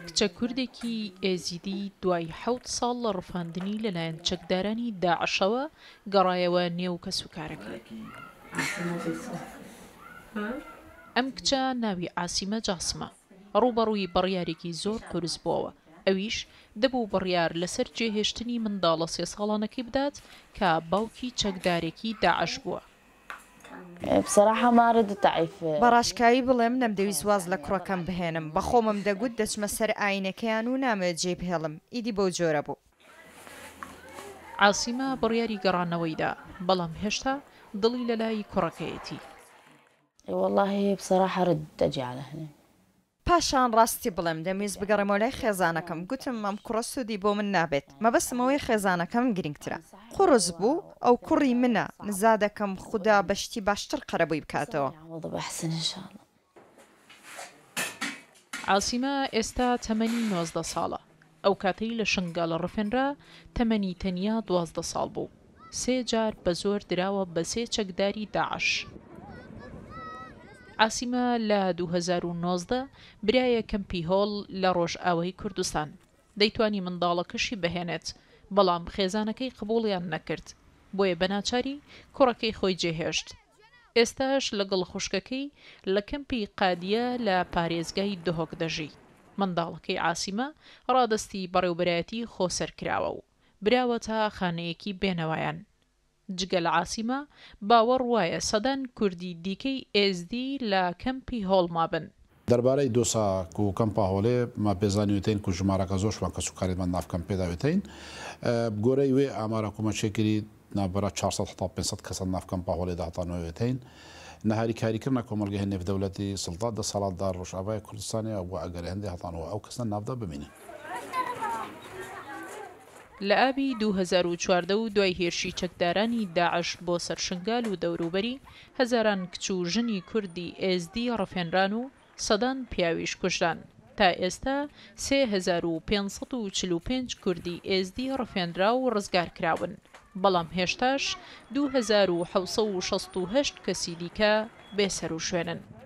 کچە کوردێکی ئێزیدی دوای 7 ساڵ لە ڕفاندنی لەلایەن چەکدارانی داعشەوە گەڕایەوە نێو کەسوکارەکەی. ئەم کچە ناوی عاسیمە جاسمە، ڕوبەڕووی بڕیارێکی زۆر قورس بووەوە. ئەویش دەبوو بڕیار لەسەر جێهێشتنی منداڵە 3 ساڵانەکەی بدات کە باوکی چەکدارێکی داعش بووە. بصراحة ما ردت تعيف بەڕاشکایی بڵێم نەمدەویست واز لە کوڕەکەم بهێنم، بەخۆمم دەگوت دەچمە سەر ئاینەکەیان و نامەوێت جێ بهێڵم. ئیدی بەو جۆرە بوو. عاسیمە بڕیاری گەڕانەوەیدا، بەڵام هێشتا دڵی لەلای کوڕەکەیەتی. والله بصراحة ردت أجي على هنا. پاشان ڕاستی بڵێم دەمویست بگەڕێمەوە لای خێزانەکەم. گوتم ئەم کوڕە سوودی بۆ من نابێت، مەبەستمەوەی خێزانەکەم گرنگترە. قوڕز بوو ئەو کوڕی منە، نزا دەکەم خوددا بەشتی باشتر قەرەبووی بکاتەوە. عاسیمە ئێستا تەمەنی 19 ساڵە. ئەو کاتەی لە شنگالە ڕفێنرا تەمەنی تەنیا 12 ساڵ بوو. 3 جار بە زۆر دراوە بە 3 چەکداری داعش. عاسیمە لە 2019 برایە کەمپی هۆڵ لە ڕۆژئاوای کوردستان. دەیتوانی منداڵەکەشی بهێنێت، بەڵام خێزانەکەی قبوڵیان نەکرد، بۆیە بەناچاری کوڕەکەی خۆی جێهێشت. ئێستاش لەگەڵ خوشکەکەی لە کەمپی قادیە لە پارێزگای دهۆک دەژی. منداڵەکەی عاسیمە ڕادستی بەڕێوبەرایەتی خۆسەرکراوە و براوە تا خانەیەکی بێنەوایان. جگە لە عاسیمە باوەڕ وایە سەدان کوردی دیکەی ئێزدی لە کەمپی هۆڵما بن. دەربارەی دۆسا و کەمپا هۆڵێ ما پێزانیوتین و ژمارەکە زۆر شوان کەسوکاریمان نافکەم پێداوێتین گۆرەی وێ ئامارە کومەچێکری نابەرە 400 کەسە نافکەم پاهۆڵێ داهاتانەوێتین نەهاری کاریکردنە کۆمەلگەی نێودەوڵەتی سڵدات دە ساڵاتدار ڕۆژئاوای کوردستانی بۆ ئەگەر هەندێک هاتانەوە ئەو کەسە ناودا ببینین. لە ئابی 2014 و دوای هێرشی چەکدارانی داعش بۆ سەر شنگال و دەوروبەری هەزاران کچ و ژنی کوردی ئێزدی ڕفێنران و سەدان پیاویش کوژران. تا ئێستا 3545 کوردی ئێزدی ڕفێنرا و ڕزگار کراون، بەڵام هێشتاش 2768 کەسی دیکە بێسەر و شوێنن.